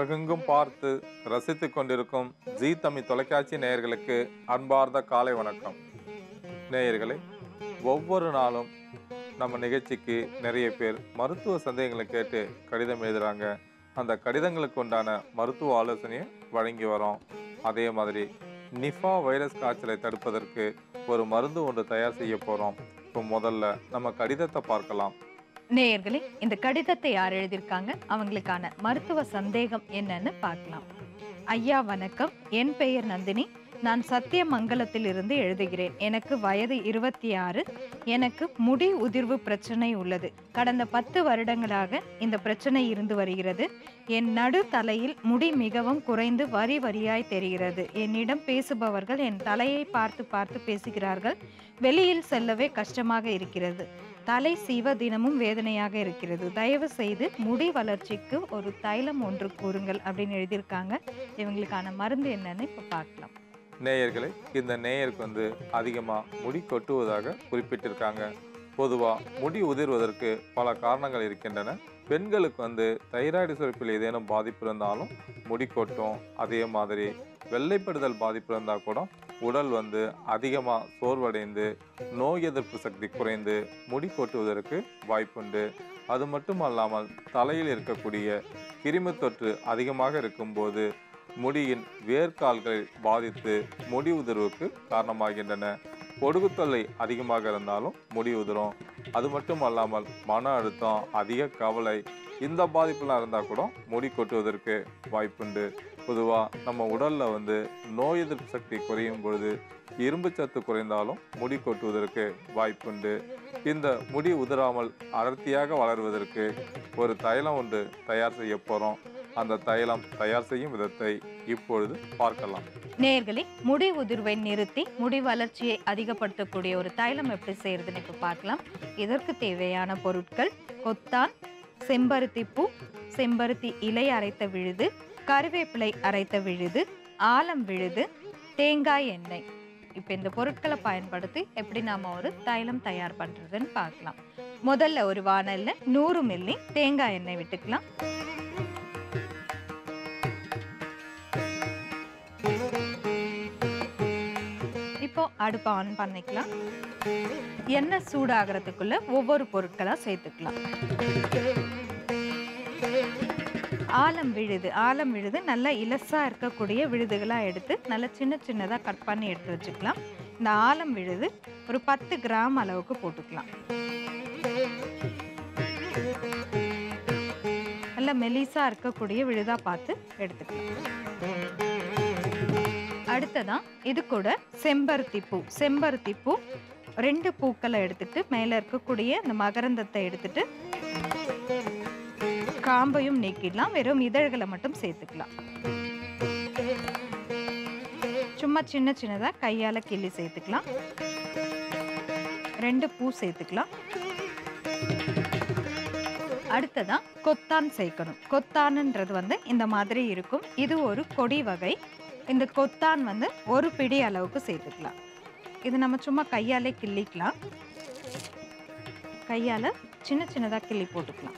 உலகெங்கும் பார்த்து ரசித்துக் கொண்டிருக்கும் ஜீ தமிழ் தொலைக்காட்சி நேயர்களுக்கு அன்பார்ந்த காலை வணக்கம். நேயர்களே, ஒவ்வொரு நாளும் நம்ம நிகழ்ச்சிக்கு நிறைய பேர் மருத்துவ சந்தேகங்களை கேட்டு கடிதம் எழுதுகிறாங்க. அந்த கடிதங்களுக்கு உண்டான மருத்துவ ஆலோசனையை வழங்கி வரோம். அதே மாதிரி நிஃபா வைரஸ் காய்ச்சலை தடுப்பதற்கு ஒரு மருந்து ஒன்று தயார் செய்ய போகிறோம். இப்போ முதல்ல நம்ம கடிதத்தை பார்க்கலாம். நேயர்களே, இந்த கடிதத்தை யார் எழுதியிருக்காங்க, அவங்களுக்கான மருத்துவ சந்தேகம் என்னன்னு பார்க்கலாம். ஐயா வணக்கம், என் பெயர் நந்தினி. நான் சத்தியமங்கலத்தில் இருந்து எழுதுகிறேன். எனக்கு வயது 26. எனக்கு முடி உதிர்வு பிரச்சனை உள்ளது. கடந்த 10 வருடங்களாக இந்த பிரச்சனை இருந்து வருகிறது. என் நடு தலையில் முடி மிகவும் குறைந்து வரி வரியாய் தெரிகிறது. என்னிடம் பேசுபவர்கள் என் தலையை பார்த்து பார்த்து பேசுகிறார்கள். வெளியில் செல்லவே கஷ்டமாக இருக்கிறது. தலை சீவ தினமும் வேதனையாக இருக்கிறது. தயவு செய்து முடி வளர்ச்சிக்கு ஒரு தைலம் ஒன்று கூறுங்கள் அப்படின்னு எழுதியிருக்காங்க. இவங்களுக்கான மருந்து என்னன்னு இப்போ பார்க்கலாம். நேயர்களே, இந்த நேயருக்கு அதிகமாக முடி கொட்டுவதாக குறிப்பிட்டிருக்காங்க. பொதுவாக முடி உதிர்வதற்கு பல காரணங்கள் இருக்கின்றன. பெண்களுக்கு தைராய்டு சுரப்பில் ஏதேனும் பாதிப்பு இருந்தாலும் முடி கொட்டும். அதே மாதிரி வெள்ளைப்படுதல் பாதிப்பு இருந்தால் கூட உடல் அதிகமாக சோர்வடைந்து நோய் எதிர்ப்பு சக்தி குறைந்து முடி கொட்டுவதற்கு வாய்ப்புண்டு. அது மட்டும் அல்லாமல் தலையில் இருக்கக்கூடிய கிருமி தொற்று அதிகமாக இருக்கும்போது முடியின் வேர்க்கால்களை பாதித்து முடி உதிர்வுக்கு காரணமாகின்றன. பொடுகு தொல்லை அதிகமாக இருந்தாலும் முடி உதிரும். அது மட்டும் அல்லாமல் மன அழுத்தம், அதிக கவலை, இந்த பாதிப்புலாம் இருந்தால் கூட முடி கொட்டுவதற்கு வாய்ப்புண்டு. பொதுவாக நம்ம உடலில் நோய் எதிர்ப்பு சக்தி குறையும் பொழுது இரும்பு சத்து குறைந்தாலும் முடி கொட்டுவதற்கு வாய்ப்புண்டு. இந்த முடி உதிராமல் அடர்த்தியாக வளர்வதற்கு ஒரு தைலம் ஒன்று தயார் செய்ய போகிறோம். அந்த தைலம் தயார் செய்யும் விதத்தை இப்பொழுது பார்க்கலாம். நேயர்களே, முடி உதிர்வை நிறுத்தி முடி வளர்ச்சியை அதிகப்படுத்தக்கூடிய ஒரு தைலம் எப்படி செய்யறதுன்னு இப்போ பார்க்கலாம். இதற்கு தேவையான பொருட்கள்: கொத்தான், செம்பருத்தி பூ, செம்பருத்தி இலை அரைத்த விழுது, கருவேப்பிலை அரைத்த விழுது, ஆலம் விழுது, தேங்காய் எண்ணெய். இப்போ இந்த பொருட்களை பயன்படுத்தி எப்படி நாம ஒரு தைலம் தயார் பண்றதுன்னு பார்க்கலாம். முதல்ல ஒரு வாணல்ல 100 மில்லி தேங்காய் எண்ணெய் விட்டுக்கலாம். இப்போ அடுப்பை ஆன் பண்ணிக்கலாம். எண்ணெய் சூடாகிறதுக்குள்ள ஒவ்வொரு பொருட்களா சேர்த்துக்கலாம். ஆலம் விழுது நல்லா இலசா இருக்கக்கூடிய விழுதுகளா எடுத்து நல்லா சின்ன சின்னதா கட் பண்ணி எடுத்து வச்சுக்கலாம். இந்த ஆலம் விழுது ஒரு 10 கிராம் அளவுக்கு போட்டுக்கலாம். நல்லா மெலிசா இருக்கக்கூடிய விழுதா பார்த்து எடுத்துக்கலாம். அடுத்ததான் இது கூட செம்பருத்தி பூ 2 பூக்களை எடுத்துட்டு மேல இருக்கக்கூடிய அந்த மகரந்தத்தை எடுத்துட்டு காம்பையும் நீக்கிடலாம். வெறும் இதழ்களை மட்டும் சேர்த்துக்கலாம். சும்மா சின்ன சின்னதா கையால கிள்ளி சேர்த்துக்கலாம். 2 பூ சேர்த்துக்கலாம். அடுத்ததான் கொத்தான் சேர்க்கணும். கொத்தான்ன்றது இந்த மாதிரி இருக்கும். இது ஒரு கொடி வகை. இந்த கொத்தான் ஒரு பிடி அளவுக்கு சேர்த்துக்கலாம். இது நம்ம சும்மா கையாலே கிள்ளிக்கலாம். கையால சின்ன சின்னதா கிள்ளி போட்டுக்கலாம்.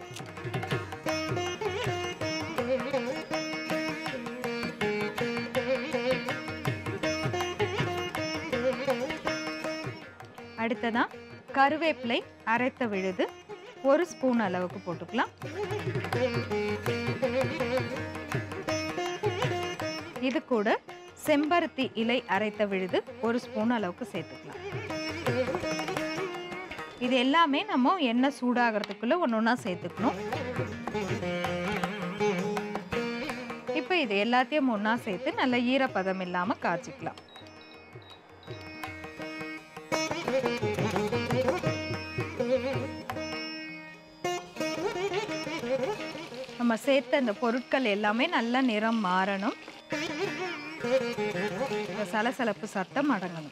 அடுத்ததான் கருவேப்பிலை அரைத்த விழுது 1 ஸ்பூன் அளவுக்கு போட்டுக்கலாம். இது கூட செம்பருத்தி இலை அரைத்த விழுது 1 ஸ்பூன் அளவுக்கு சேர்த்துக்கலாம். இது எல்லாமே நம்ம எண்ணெய் சூடாகிறதுக்குள்ள ஒன்னொன்னா சேர்த்துக்கணும். இப்போ இது எல்லாத்தையும் ஒன்னா சேர்த்து நல்ல ஈரப்பதம் இல்லாம காய்ச்சிக்கலாம். நம்ம சேர்த்த அந்த பொருட்கள் எல்லாமே நல்ல நிறம் மாறணும். சலசலப்பு சத்தம் அடங்கணும்.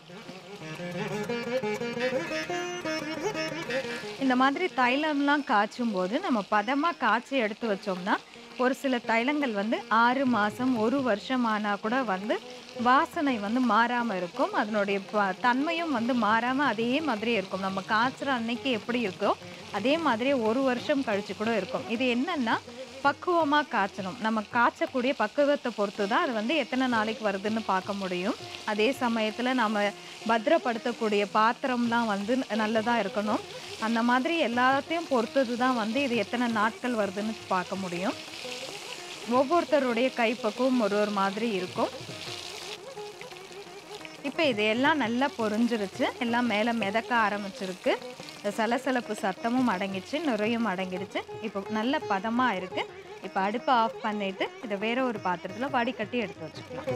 இந்த மாதிரி தைலம்லாம் காய்ச்சும் போது நம்ம பதமா காய்ச்சி எடுத்து வச்சோம்னா ஒரு சில தைலங்கள் 6 மாதம் 1 வருஷம் ஆனால் கூட வாசனை மாறாமல் இருக்கும். அதனுடைய தன்மையும் மாறாமல் அதே மாதிரி இருக்கும். நம்ம காய்ச்சுற அன்னைக்கு எப்படி இருக்கோ அதே மாதிரி 1 வருஷம் கழிச்சு கூட இருக்கும். இது என்னன்னா பக்குவமாக காய்ச்சணும். நம்ம காய்ச்சக்கூடிய பக்குவத்தை பொறுத்து தான் அது வந்து எத்தனை நாளைக்கு வருதுன்னு பார்க்க முடியும். அதே சமயத்தில் நம்ம பத்திரப்படுத்தக்கூடிய பாத்திரம்லாம் வந்து நல்லதாக இருக்கணும். அந்த மாதிரி எல்லாத்தையும் பொறுத்தது தான் வந்து இது எத்தனை நாட்கள் வருதுன்னு பார்க்க முடியும். ஒவ்வொருத்தருடைய கைப்பக்குவம் ஒரு ஒரு மாதிரி இருக்கும். இப்போ இது எல்லாம் நல்லா பொரிஞ்சிருச்சு, எல்லாம் மேலே மிதக்க ஆரம்பிச்சிருக்கு. இந்த சலசலப்பு சத்தமும் அடங்கிடுச்சு, நுரையும் அடங்கிடுச்சு. இப்போ நல்ல பதமாக இருக்குது. இப்போ அடுப்பை ஆஃப் பண்ணிட்டு இதை வேற ஒரு பாத்திரத்தில் வடிகட்டி எடுத்து வச்சுக்கலாம்.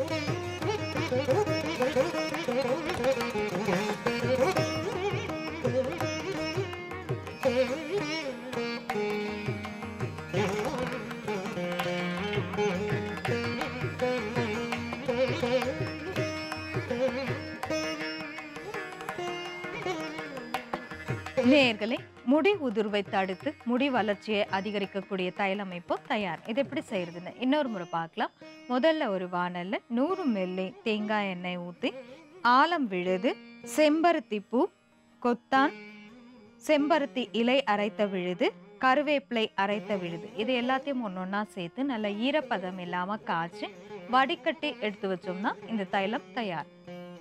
நேயர்களே, முடி உதிர்வை தடுத்து முடி வளர்ச்சியை அதிகரிக்கக்கூடிய தைலம் இப்போ தயார். இது எப்படி செய்யறதுன்னு இன்னொரு முறை பார்க்கலாம். முதல்ல ஒரு வாணல்ல 100 மில்லி தேங்காய் எண்ணெய் ஊற்றி ஆலம் விழுது, செம்பருத்தி பூ, கொத்தான், செம்பருத்தி இலை அரைத்த விழுது, கருவேப்பிலை அரைத்த விழுது, இது எல்லாத்தையும் ஒன்றொன்னா சேர்த்து நல்ல ஈரப்பதம் இல்லாமல் காய்ச்சி வடிகட்டி எடுத்து வச்சோம்னா இந்த தைலம் தயார்.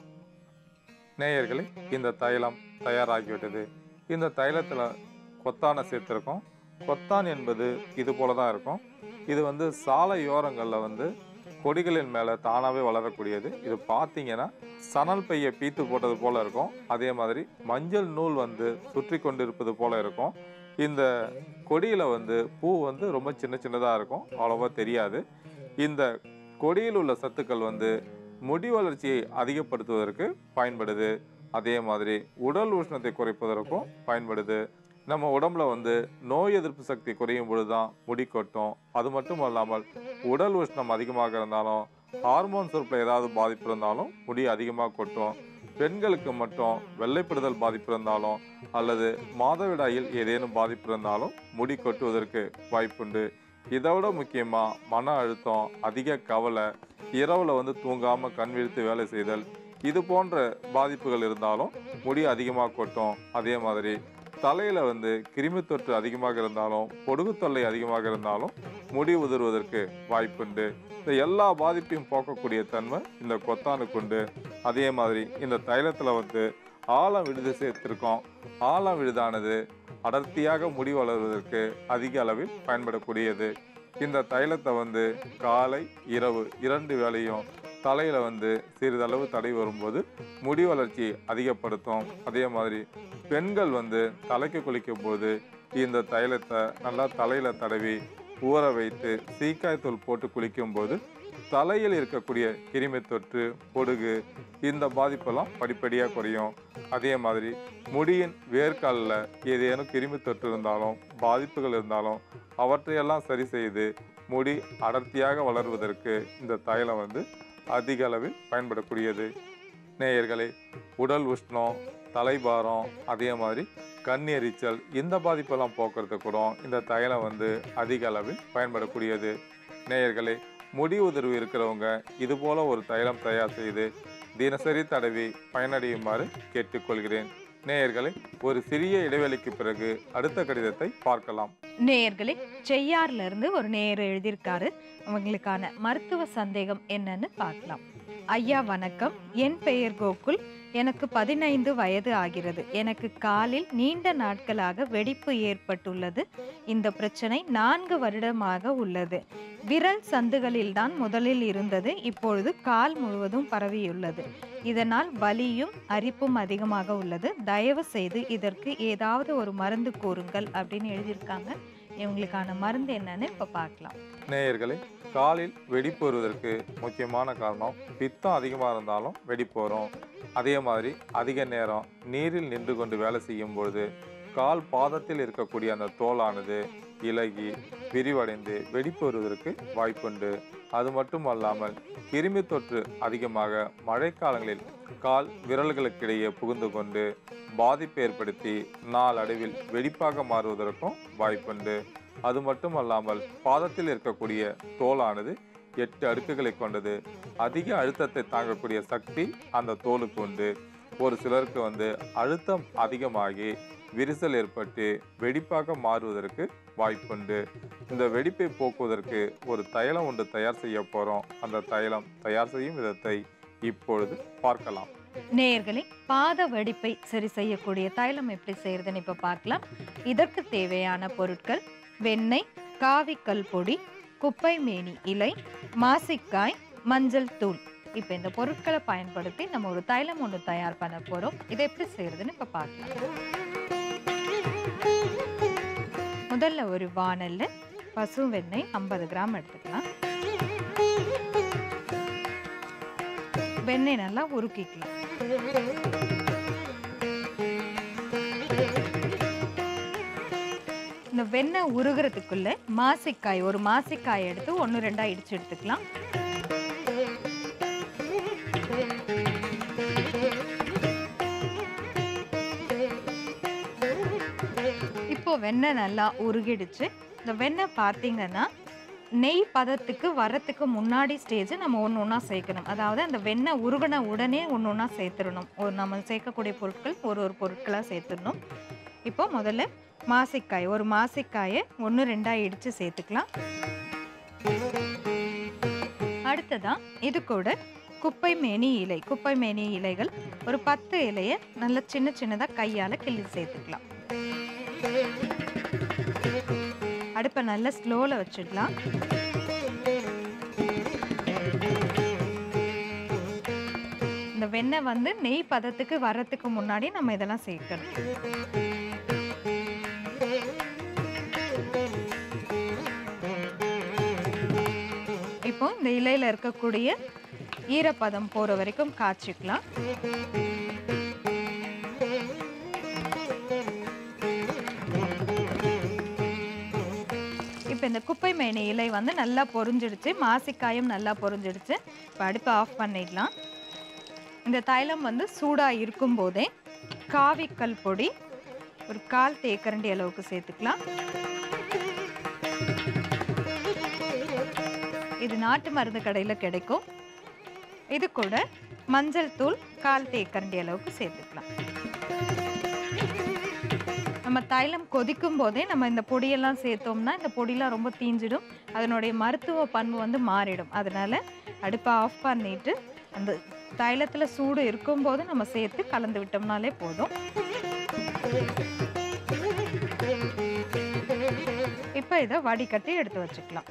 நேயர்களே, இந்த தைலம் தயாராகிவிட்டது. இந்த தைலத்தில் கொத்தானை சேர்த்துருக்கோம். கொத்தான் என்பது இது போல தான் இருக்கும். இது வந்து சாலையோரங்களில் வந்து கொடிகளின் மேலே தானாகவே வளரக்கூடியது. இது பார்த்தீங்கன்னா சணல் பையை பீத்து போட்டது போல் இருக்கும். அதே மாதிரி மஞ்சள் நூல் வந்து சுற்றி கொண்டு இருப்பது போல் இருக்கும். இந்த கொடியில் வந்து பூ வந்து ரொம்ப சின்ன சின்னதாக இருக்கும், அவ்வளோவா தெரியாது. இந்த கொடியில் உள்ள சத்துக்கள் வந்து முடி வளர்ச்சியை அதிகப்படுத்துவதற்கு பயன்படுது. அதே மாதிரி உடல் உஷ்ணத்தை குறைப்பதற்கும் பயன்படுது. நம்ம உடம்புல வந்து நோய் எதிர்ப்பு சக்தி குறையும் பொழுது தான் முடி கொட்டும். அது மட்டும் இல்லாமல் உடல் உஷ்ணம் அதிகமாக இருந்தாலும், ஹார்மோன் சுரப்பில் ஏதாவது பாதிப்பு இருந்தாலும் முடி அதிகமாக கொட்டும். பெண்களுக்கு மட்டும் வெள்ளைப்படுதல் பாதிப்பு இருந்தாலும் அல்லது மாதவிடாயில் ஏதேனும் பாதிப்பு இருந்தாலும் முடி கொட்டுவதற்கு வாய்ப்புண்டு. இதோட முக்கியமாக மன அழுத்தம், அதிக கவலை, இரவில் வந்து தூங்காமல் கண் விழித்து வேலை செய்தல், இது போன்ற பாதிப்புகள் இருந்தாலும் முடி அதிகமாக கொட்டும். அதே மாதிரி தலையில் வந்து கிருமி தொற்று அதிகமாக இருந்தாலும், பொடுகு தொல்லை அதிகமாக இருந்தாலும் முடி உதிர்வதற்கு வாய்ப்புண்டு. இந்த எல்லா பாதிப்பையும் போக்கக்கூடிய தன்மை இந்த கொத்தானுக்குண்டு. அதே மாதிரி இந்த தைலத்தில் வந்து ஆலம் விழுது சேர்த்திருக்கோம். ஆலம் விழுதானது அடர்த்தியாக முடி வளர்வதற்கு அதிக அளவில் பயன்படக்கூடியது. இந்த தைலத்தை வந்து காலை இரவு 2 வேளையும் தலையில் வந்து சிறிதளவு தடவி வரும்போது முடி வளர்ச்சி அதிகப்படுத்தும். அதே மாதிரி பெண்கள் வந்து தலைக்கு குளிக்கும் போது இந்த தைலத்தை நல்லா தலையில் தடவி ஊற வைத்து சீக்காய்த்தூள் போட்டு குளிக்கும்போது தலையில் இருக்கக்கூடிய கிருமி தொற்று, பொடுகு, இந்த பாதிப்பெல்லாம் படிப்படியாக குறையும். அதே மாதிரி முடியின் வேர்க்காலில் ஏதேனும் கிருமி தொற்று இருந்தாலும், பாதிப்புகள் இருந்தாலும் அவற்றையெல்லாம் சரி செய்து முடி அடர்த்தியாக வளர்வதற்கு இந்த தைலம் வந்து அதிக அளவில் பயன்படக்கூடியது. நேயர்களே, உடல் உஷ்ணம், தலைபாரம், அதே மாதிரி கண் எரிச்சல், இந்த பாதிப்பெல்லாம் போக்குறதுக்கு கூட இந்த தைலம் வந்து அதிக அளவில் பயன்படக்கூடியது. நேயர்களே, முடி உதிர்வு இருக்கிறவங்க இது போல ஒரு தைலம் தயார் செய்து தினசரி தடவி பயனடையுமாறு கேட்டுக்கொள்கிறேன். நேயர்களே, ஒரு சிறிய இடைவெளிக்கு பிறகு அடுத்த கடிதத்தை பார்க்கலாம். நேயர்களே, செய்யார்ல இருந்து ஒரு நேயர் எழுதியிருக்காரு. அவங்களுக்கான மருத்துவ சந்தேகம் என்னன்னு பார்க்கலாம். ஐயா வணக்கம், என் பெயர் கோகுல். எனக்கு 15 வயது ஆகிறது. எனக்கு காலில் நீண்ட நாட்களாக வெடிப்பு ஏற்பட்டுள்ளது. இந்த பிரச்சனை 4 வருடமாக உள்ளது. விரல் சந்துகளில்தான் முதலில் இருந்தது, இப்பொழுது கால் முழுவதும் பரவியுள்ளது. இதனால் வலியும் அரிப்பும் அதிகமாக உள்ளது. தயவு செய்து இதற்கு ஏதாவது ஒரு மருந்து கூறுங்கள் அப்படின்னு எழுதியிருக்காங்க. இவங்களுக்கான மருந்து என்னன்னு இப்போ பார்க்கலாம். நேயர்களே, காலில் வெடிப்பு வருவதற்கு முக்கியமான காரணம் பித்தம் அதிகமாக இருந்தாலும் வெடிப்பு வரும். அதே மாதிரி அதிக நேரம் நீரில் நின்று கொண்டு வேலை செய்யும் பொழுது கால் பாதத்தில் இருக்கக்கூடிய அந்த தோலானது இலகி விரிவடைந்து வெடிப்பு வருவதற்கு வாய்ப்புண்டு. அது மட்டும் அல்லாமல் கிருமி தொற்று அதிகமாக மழைக்காலங்களில் கால் விரல்களுக்கிடையே புகுந்து கொண்டு பாதிப்பு ஏற்படுத்தி நாளடைவில் வெடிப்பாக மாறுவதற்கும் வாய்ப்புண்டு. அது மட்டும் அல்லாமல் பாதத்தில் இருக்கக்கூடிய தோலானது 8 அடுக்குகளை கொண்டது. அதிக அழுத்தத்தை தாங்கக்கூடிய சக்தி அந்த தோலுக்கு உண்டு. ஒரு சிலருக்கு வந்து அழுத்தம் அதிகமாகி விரிசல் ஏற்பட்டு வெடிப்பாக மாறுவதற்கு வாய்ப்புண்டு. இந்த வெடிப்பை போக்குவதற்கு ஒரு தைலம் ஒன்று தயார் செய்ய போறோம். அந்த தைலம் தயார் செய்யும் விதத்தை இப்பொழுது பார்க்கலாம். நேயர்களே, பாத வெடிப்பை சரி செய்யக்கூடிய தைலம் எப்படி செய்யறதுன்னு இப்ப பார்க்கலாம். இதற்கு தேவையான பொருட்கள்: வெண்ணெய், காவிக்கல் பொடி, குப்பை மேனி இலை, மாசிக்காய், மஞ்சள் தூள். இப்ப இந்த பொருட்களை பயன்படுத்தி நம்ம ஒரு தைலம் ஒன்று தயார் பண்ண போறோம். இதை எப்படி செய்யறதுன்னு இப்ப பார்க்கலாம். முதல்ல ஒரு வாணல்ல பசு வெண்ணெய் 50 கிராம் எடுத்துக்கலாம். வெண்ணெய் நல்லா உருக்கிக்கலாம். இந்த வெண்ணெய் உருகிறதுக்குள்ள மாசிக்காய், ஒரு மாசிக்காய் எடுத்து 1-2 இடிச்சு எடுத்துக்கலாம். இப்போ வெண்ணெய் நல்லா உருகிடுச்சு. இந்த வெண்ணெய் பார்த்தீங்கன்னா நெய் பதத்துக்கு வரத்துக்கு முன்னாடி ஸ்டேஜ் நம்ம ஒன்று ஒன்றா சேர்க்கணும். அதாவது அந்த வெண்ணெய் உருகின உடனே ஒன்று ஒன்றா சேர்த்துடணும். நம்ம சேர்க்கக்கூடிய பொருட்கள் ஒரு பொருட்களாக சேர்த்துடணும். இப்போ முதல்ல மாசிக்காய், ஒரு மாசிக்காயை 1-2 இடித்து சேர்த்துக்கலாம். அடுத்ததான் இது கூட குப்பை மேனி இலை, குப்பை மேனி இலைகள் ஒரு 10 இலையை நல்ல சின்ன சின்னதாக கையால் கிள்ளி சேர்த்துக்கலாம். அடுப்பை நல்லா ஸ்லோவில் வச்சிடலாம். இந்த வெண்ணெய் வந்து நெய் பதத்துக்கு வரத்துக்கு முன்னாடி நம்ம இதெல்லாம் சேர்க்கணும். இப்போ இந்த இலையில இருக்கக்கூடிய ஈரப்பதம் போற வரைக்கும் காய்ச்சிக்கலாம். இப்போ இந்த குப்பை மேனி இலை வந்து நல்லா பொரிஞ்சிடுச்சு, மாசிக்காயும் நல்லா பொரிஞ்சிடுச்சு. இப்போ அடுப்பை ஆஃப் பண்ணிடலாம். இந்த தைலம் வந்து சூடாக இருக்கும் போதே காவிக்கல் பொடி ஒரு 1/4 தேக்கரண்டி அளவுக்கு சேர்த்துக்கலாம். இது நாட்டு மருந்து கடையில் கிடைக்கும். இது கூட மஞ்சள் தூள் 1/4 தேக்கரண்டி அளவுக்கு சேர்த்துக்கலாம். நம்ம தைலம் கொதிக்கும் போதே நம்ம இந்த பொடியெல்லாம் சேர்த்தோம்னா இந்த பொடியெல்லாம் ரொம்ப தீஞ்சிடும், அதனுடைய மருத்துவ பண்பு வந்து மாறிடும். அதனால அடுப்பை ஆஃப் பண்ணிட்டு அந்த தைலத்தில் சூடு இருக்கும்போது நம்ம சேர்த்து கலந்து விட்டோம்னாலே போதும். இப்போ இதை வடிகட்டி எடுத்து வச்சுக்கலாம்.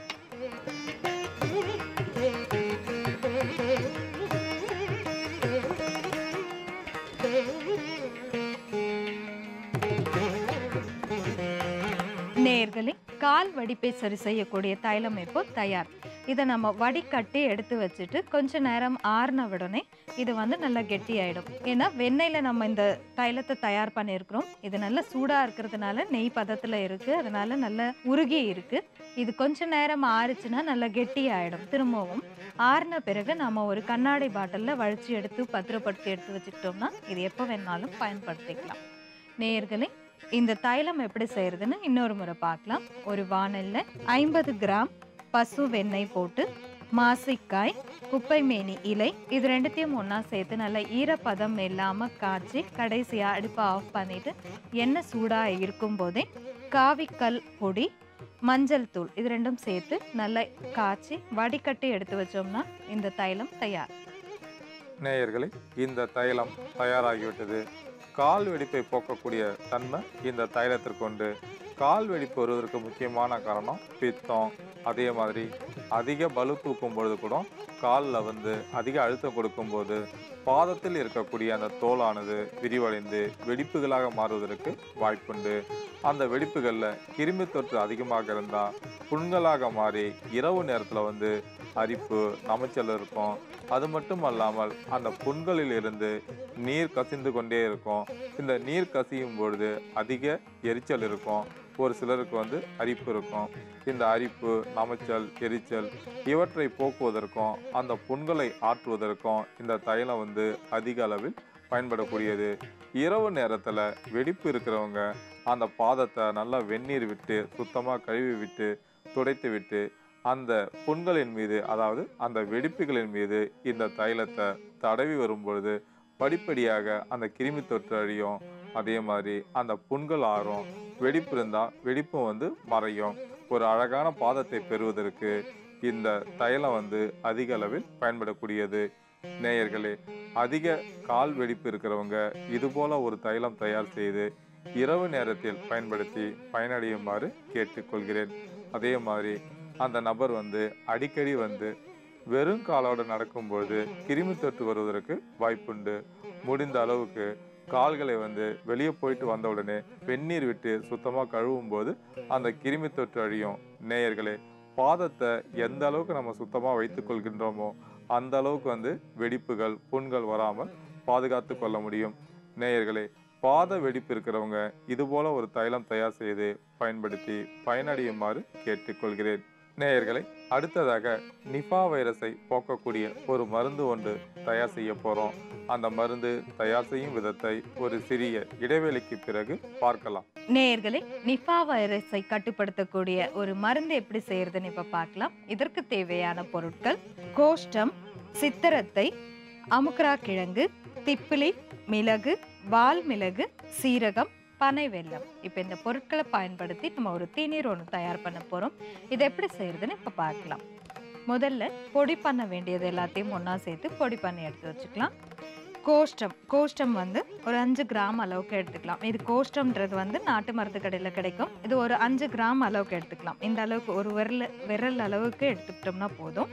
நேயர்களே, கால் வடிப்பை சரி செய்யக்கூடிய தைலம் இப்போ தயார். இதை நம்ம வடிகட்டி எடுத்து வச்சுட்டு கொஞ்ச நேரம் ஆறின உடனே இது வந்து நல்லா கெட்டியாயிடும். ஏன்னா வெண்ணெயில் நம்ம இந்த தைலத்தை தயார் பண்ணியிருக்கிறோம். இது நல்லா சூடாக இருக்கிறதுனால நெய் பதத்தில் இருக்குது, அதனால நல்லா உருகி இருக்குது. இது கொஞ்ச நேரம் ஆறுச்சுன்னா நல்லா கெட்டியாயிடும். திரும்பவும் ஆறின பிறகு நம்ம ஒரு கண்ணாடி பாட்டிலில் வழிச்சு எடுத்து பத்திரப்படுத்தி எடுத்து வச்சுக்கிட்டோம்னா இது எப்போ வேணாலும் பயன்படுத்திக்கலாம். நேயர்களே, இந்த தைலம் எப்படி செய்யறதுன்னு இன்னொரு முறை பார்க்கலாம். ஒரு வாணல்ல 50 கிராம் பசு வெண்ணெய் போட்டு மாசிக்காய், குப்பை மேனி இலை இது ரெண்டுத்தையும் ஒன்றா சேர்த்து நல்லா ஈரப்பதம் இல்லாமல் காய்ச்சி கடைசியாக அடுப்பை ஆஃப் பண்ணிட்டு எண்ணெய் சூடாக இருக்கும் போதே காவிக்கல் பொடி, மஞ்சள் தூள் இது ரெண்டும் சேர்த்து நல்லா காய்ச்சி வடிகட்டி எடுத்து வச்சோம்னா இந்த தைலம் தயார். நேயர்களே, இந்த தைலம் தயாராகிவிட்டது. கால் வெடிப்பை போக்கக்கூடிய தன்மை இந்த தைலத்திற்கு உண்டு. கால் வெடிப்பு வருவதற்கு முக்கியமான காரணம் பித்தம். அதே மாதிரி அதிக பலு தூக்கும் பொழுது கூட காலில் வந்து அதிக அழுத்தம் கொடுக்கும்போது பாதத்தில் இருக்கக்கூடிய அந்த தோலானது விரிவடைந்து வெடிப்புகளாக மாறுவதற்கு வாய்ப்புண்டு. அந்த வெடிப்புகளில் கிருமி தொற்று அதிகமாக இருந்தால் புண்களாக மாறி இரவு நேரத்தில் வந்து அரிப்பு, நமைச்சல் இருக்கும். அது மட்டும் அல்லாமல் அந்த புண்களில் இருந்து நீர் கசிந்து கொண்டே இருக்கும். இந்த நீர் கசியும் பொழுது அதிக எரிச்சல் இருக்கும். ஒரு சிலருக்கு வந்து அரிப்பு இருக்கும். இந்த அரிப்பு, நமைச்சல், எரிச்சல் இவற்றை போக்குவதற்கும் அந்த புண்களை ஆற்றுவதற்கும் இந்த தைலம் வந்து அதிக அளவில் பயன்படக்கூடியது. இரவு நேரத்தில் வெடிப்பு இருக்கிறவங்க அந்த பாதத்தை நல்லா வெந்நீர் விட்டு சுத்தமாக கழுவி விட்டு துடைத்து விட்டு அந்த புண்களின் மீது, அதாவது அந்த வெடிப்புகளின் மீது இந்த தைலத்தை தடவி வரும்பொழுது படிப்படியாக அந்த கிருமி தொற்று அழியும். அதே மாதிரி அந்த புண்கள் ஆறும். வெடிப்பு இருந்தால் வெடிப்பும் வந்து மறையும். ஒரு அழகான பாதத்தை பெறுவதற்கு இந்த தைலம் வந்து அதிக அளவில் பயன்படக்கூடியது. நேயர்களே, அதிக கால் வெடிப்பு இருக்கிறவங்க இது போல ஒரு தைலம் தயார் செய்து இரவு நேரத்தில் பயன்படுத்தி பயனடையுமாறு கேட்டுக்கொள்கிறேன். அதே மாதிரி அந்த நபர் வந்து அடிக்கடி வந்து வெறும் காலோடு நடக்கும்போது கிருமி தொற்று வருவதற்கு வாய்ப்புண்டு. முடிந்த அளவுக்கு கால்களை வந்து வெளியே போயிட்டு வந்த உடனே வெந்நீர் விட்டு சுத்தமாக கழுவும் போது அந்த கிருமி தொற்று அழியும். நேயர்களே, பாதத்தை எந்த அளவுக்கு நம்ம சுத்தமாக வைத்துக் கொள்கின்றோமோ அந்த அளவுக்கு வந்து வெடிப்புகள் புண்கள் வராமல் பாதுகாத்து கொள்ள முடியும். நேயர்களே, பாத வெடிப்பு இருக்கிறவங்க இது போல ஒரு தைலம் தயார் செய்து பயன்படுத்தி பயனடையுமாறு கேட்டுக்கொள்கிறேன். நேயர்களை, அடுத்ததாக நிபா வைரஸை போக்கக்கூடிய ஒரு மருந்து ஒன்று தயார் செய்ய போறோம். அந்த மருந்து தயார் செய்யும் விதத்தை ஒரு சிறிய இடைவேளைக்கு பிறகு பார்க்கலாம். நேயர்களே, நிபா வைரஸை கட்டுப்படுத்தக்கூடிய ஒரு மருந்து எப்படி செய்யறதுன்னு இப்ப பார்க்கலாம். இதற்கு தேவையான பொருட்கள்: கோஷ்டம், சித்திரத்தை, அமுக்ரா கிழங்கு, திப்பிலி, மிளகு, வால் மிளகு, சீரகம், பனை வெல்லம். இப்போ இந்த பொருட்களை பயன்படுத்தி நம்ம ஒரு தீநீர் ஒன்று தயார் பண்ண போறோம். இதை எப்படி செய்யறதுன்னு இப்ப பார்க்கலாம். முதல்ல பொடி பண்ண வேண்டியது எல்லாத்தையும் ஒண்ணா சேர்த்து பொடி பண்ணி எடுத்து வச்சுக்கலாம். கோஷ்டம் வந்து ஒரு 5 கிராம் அளவுக்கு எடுத்துக்கலாம். இது கோஷ்டம்ன்றது வந்து நாட்டு மருந்து கடையில் கிடைக்கும். இது ஒரு 5 கிராம் அளவுக்கு எடுத்துக்கலாம். இந்த அளவுக்கு ஒரு விரல் அளவுக்கு எடுத்துக்கிட்டோம்னா போதும்.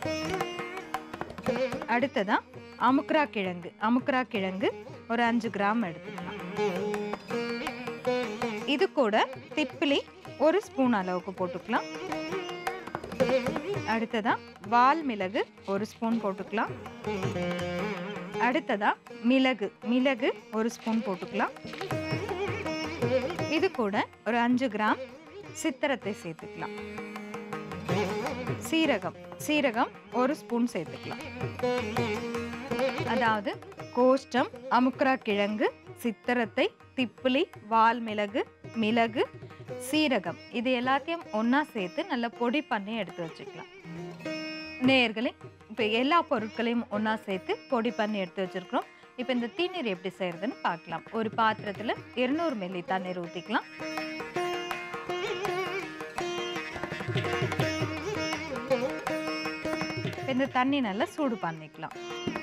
அடுத்ததா அமுக்ரா கிழங்கு ஒரு 5 கிராம் எடுத்துக்கலாம். இது கூட திப்பிலி ஒரு ஸ்பூன் அளவுக்கு போட்டுக்கலாம். அடுத்ததா வால் மிளகு ஒரு ஸ்பூன் போட்டுக்கலாம். அடுத்ததா மிளகு ஒரு ஸ்பூன் போட்டுக்கலாம். இது கூட ஒரு 5 கிராம் சித்திரத்தை சேர்த்துக்கலாம். சீரகம் ஒரு ஸ்பூன் சேர்த்துக்கலாம். அதாவது கோஷ்டம், அமுக்ரா கிழங்கு, சித்திரத்தை, திப்பிலி, வால் மிளகு, சீரகம், இது எல்லாத்தையும் ஒண்ணா சேர்த்து நல்லா பொடி பண்ணி எடுத்து வச்சுக்கலாம். நேயர்களே, இப்போ எல்லா பொருட்களையும் ஒண்ணா சேர்த்து பொடி பண்ணி எடுத்து வச்சிருக்கிறோம். இப்போ இந்த தீநீர் எப்படி செய்யறதுன்னு பார்க்கலாம். ஒரு பாத்திரத்துல 200 மில்லி தண்ணீர் ஊற்றிக்கலாம். இந்த தண்ணி நல்லா சூடு பண்ணிக்கலாம்.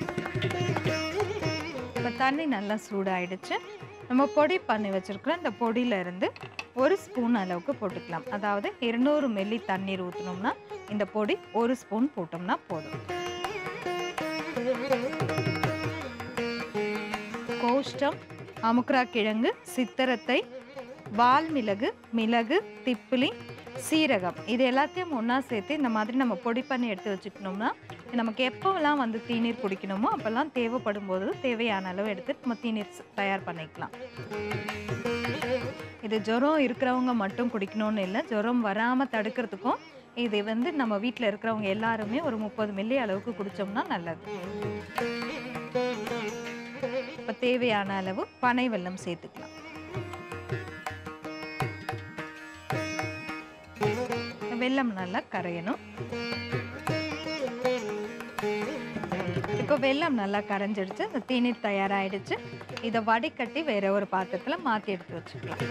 இப்போ தண்ணி நல்லா சூடாயிடுச்சு. நம்ம பொடி பண்ணி வச்சிருக்கிற இந்த பொடியில இருந்து ஒரு ஸ்பூன் அளவுக்கு போட்டுக்கலாம். அதாவது 200 மில்லி தண்ணீர் ஊற்றினோம்னா இந்த பொடி ஒரு ஸ்பூன் போட்டோம்னா போதும். கோஷ்டம், அமுக்ரா கிழங்கு, சித்திரத்தை, வால் மிளகு, திப்பிலி, சீரகம், இது எல்லாத்தையும் ஒன்றா சேர்த்து இந்த மாதிரி நம்ம பொடி பண்ணி எடுத்து வச்சுக்கணும்னா நமக்கு எப்போவெல்லாம் வந்து தீநீர் குடிக்கணுமோ அப்போல்லாம் தேவைப்படும் போது தேவையான அளவு எடுத்து நம்ம தீநீர் தயார் பண்ணிக்கலாம். இது ஜுரம் இருக்கிறவங்க மட்டும் குடிக்கணும்னு இல்லை, ஜுரம் வராமல் தடுக்கிறதுக்கும் இது வந்து நம்ம வீட்டில் இருக்கிறவங்க எல்லாருமே ஒரு 30 மில்லி அளவுக்கு குடித்தோம்னா நல்லது. இப்போ தேவையான அளவு பனை வெல்லம் சேர்த்துக்கலாம். வெல்லம் நல்லா கரையணும். இப்போ வெல்லம் நல்லா கரைஞ்சிடுச்சு. இந்த தீநீர் தயாராகிடுச்சு. இதை வடிகட்டி வேற ஒரு பாத்திரத்துல மாற்றி எடுத்து வச்சுக்கலாம்.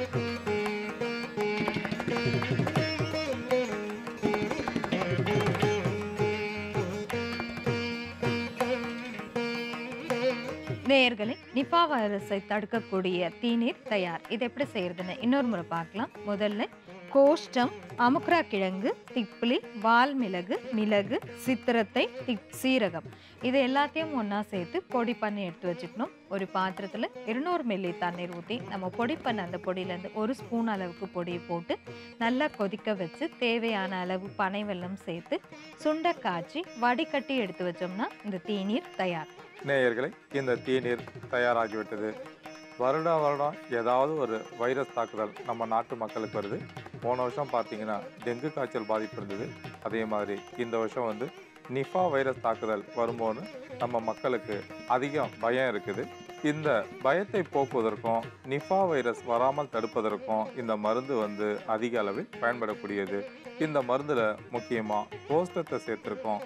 நேயர்களே, நிபா வைரஸை தடுக்கக்கூடிய தீநீர் தயார். இது எப்படி செய்யறதுன்னு இன்னொரு முறை பார்க்கலாம். முதல்ல கோஷ்டம், அமுக்ரா கிழங்கு, திப்பிலி, வால் மிளகு, சித்திரத்தை, சீரகம், இது எல்லாத்தையும் ஒன்றா சேர்த்து பொடி பண்ணி எடுத்து வச்சுக்கணும். ஒரு பாத்திரத்தில் 200 மில்லி தண்ணீர் ஊற்றி நம்ம பொடி பண்ண அந்த பொடியிலேருந்து ஒரு ஸ்பூன் அளவுக்கு பொடியை போட்டு நல்லா கொதிக்க வச்சு தேவையான அளவு பனை வெல்லம் சேர்த்து சுண்ட காய்ச்சி வடிகட்டி எடுத்து வச்சோம்னா இந்த தீநீர் தயார். நேயர்களே, இந்த தீநீர் தயாராகிவிட்டது. வருடம் ஏதாவது ஒரு வைரஸ் தாக்குதல் நம்ம நாட்டு மக்களுக்கு வருது. போன வருஷம் பார்த்தீங்கன்னா டெங்கு காய்ச்சல் பாதிப்பு இருந்தது. அதே மாதிரி இந்த வருஷம் வந்து நிபா வைரஸ் தாக்குதல் வரும்போது நம்ம மக்களுக்கு அதிகம் பயம் இருக்குது. இந்த பயத்தை போக்குவதற்கும் நிபா வைரஸ் வராமல் தடுப்பதற்கும் இந்த மருந்து வந்து அதிக அளவில் பயன்படக்கூடியது. இந்த மருந்தில் முக்கியமாக கோஷ்டத்தை சேர்த்துருக்கோம்.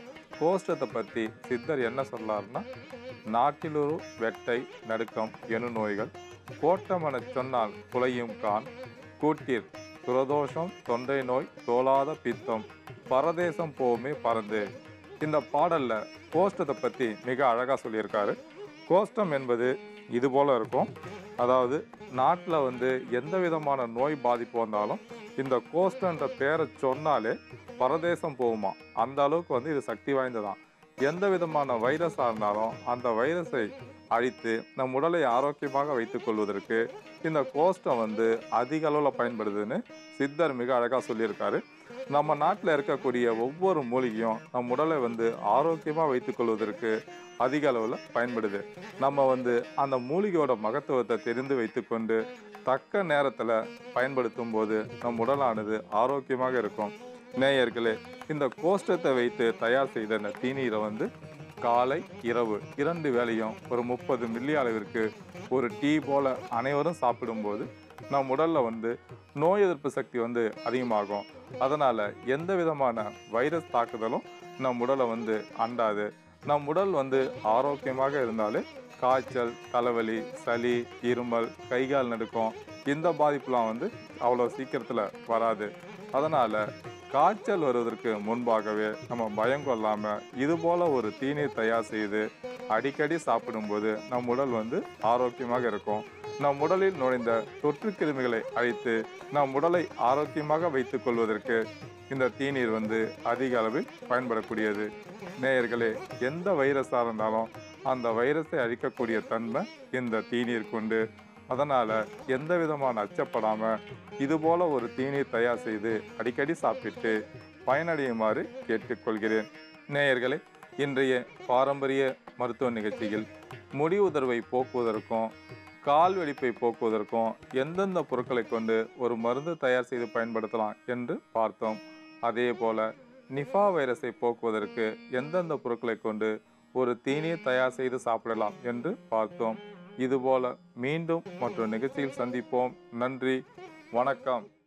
கோஷ்டத்தை பற்றி சித்தர் என்ன சொல்லார்னா, நாட்டிலொரு வெட்டை நடுக்கம் எனு நோய்கள் கோட்டமெனச் சொன்னால் குலையும் கான் கூட்டிற் சுரதோஷம் தொண்டை நோய் தோலாத பித்தம் பரதேசம் போமே பறந்து. இந்த பாடல்ல கோஷ்டத்தை பற்றி மிக அழகாக சொல்லியிருக்காரு. கோஷ்டம் என்பது இது போல இருக்கும். அதாவது நாட்டில் வந்து எந்த விதமான நோய் பாதிப்பு வந்தாலும் இந்த கோஷ்டன்ற பேரை சொன்னாலே பரதேசம் போகுமா. அந்த அளவுக்கு வந்து இது சக்தி வாய்ந்ததான். எந்த விதமான வைரஸாக இருந்தாலும் அந்த வைரஸை அழித்து நம் உடலை ஆரோக்கியமாக வைத்துக் கொள்வதற்கு இந்த கோஷ்டம் வந்து அதிக அளவில் பயன்படுதுன்னு சித்தர் மிக அழகாக சொல்லியிருக்காரு. நம்ம நாட்டில் இருக்கக்கூடிய ஒவ்வொரு மூலிகையும் நம் உடலை வந்து ஆரோக்கியமாக வைத்துக் கொள்வதற்கு அதிக அளவில் பயன்படுது. நம்ம வந்து அந்த மூலிகையோட மகத்துவத்தை தெரிந்து வைத்துக்கொண்டு தக்க நேரத்தில் பயன்படுத்தும் போது நம் உடலானது ஆரோக்கியமாக இருக்கும். நேயர்களே, இந்த கோஷ்டத்தை வைத்து தயார் செய்த இந்த தீநீரை வந்து காலை இரவு 2 வேளையும் ஒரு 30 மில்லி அளவிற்கு ஒரு டீ போல அனைவரும் சாப்பிடும்போது நம் உடலில் வந்து நோய் எதிர்ப்பு சக்தி வந்து அதிகமாகும். அதனால் எந்த விதமான வைரஸ் தாக்குதலும் நம் உடலை வந்து அண்டாது. நம் உடல் வந்து ஆரோக்கியமாக இருந்தாலே காய்ச்சல், தலைவலி, சளி, இருமல், கைகால் நடுக்கம் இந்த பாதிப்புலாம் வந்து அவ்வளோ சீக்கிரத்தில் வராது. அதனால் காய்ச்சல் வருவதற்கு முன்பாகவே நம்ம பயம் கொள்ளாமல் இது போல் ஒரு தீநீர் தயார் செய்து அடிக்கடி சாப்பிடும்போது நம் உடல் வந்து ஆரோக்கியமாக இருக்கும். நம் உடலில் நுழைந்த தொற்று கிருமிகளை அழித்து நம் உடலை ஆரோக்கியமாக வைத்துக் கொள்வதற்கு இந்த தீநீர் வந்து அதிக அளவில் பயன்படக்கூடியது. நேயர்களே, எந்த வைரஸாக இருந்தாலும் அந்த வைரஸை அழிக்கக்கூடிய தன்மை இந்த தீநீர் கொண்டு. அதனால் எந்த விதமான அச்சப்படாமல் இதுபோல் ஒரு தீநீர் தயார் செய்து அடிக்கடி சாப்பிட்டு பயனடையுமாறு கேட்டுக்கொள்கிறேன். நேயர்களே, இன்றைய பாரம்பரிய மருத்துவ நிகழ்ச்சியில் முடி உதிர்வை போக்குவதற்கும் கால் வெடிப்பை போக்குவதற்கும் எந்தெந்த பொருட்களை கொண்டு ஒரு மருந்து தயார் செய்து பயன்படுத்தலாம் என்று பார்த்தோம். அதே போல் நிஃபா வைரஸை போக்குவதற்கு எந்தெந்த பொருட்களை கொண்டு ஒரு தீநீர் தயார் செய்து சாப்பிடலாம் என்று பார்த்தோம். இதுபோல மீண்டும் மற்றொரு நிகழ்ச்சியில் சந்திப்போம். நன்றி, வணக்கம்.